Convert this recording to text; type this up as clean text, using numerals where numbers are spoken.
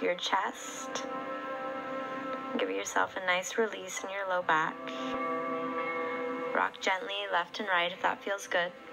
into your chest. Give yourself a nice release in your low back. Rock gently left and right if that feels good.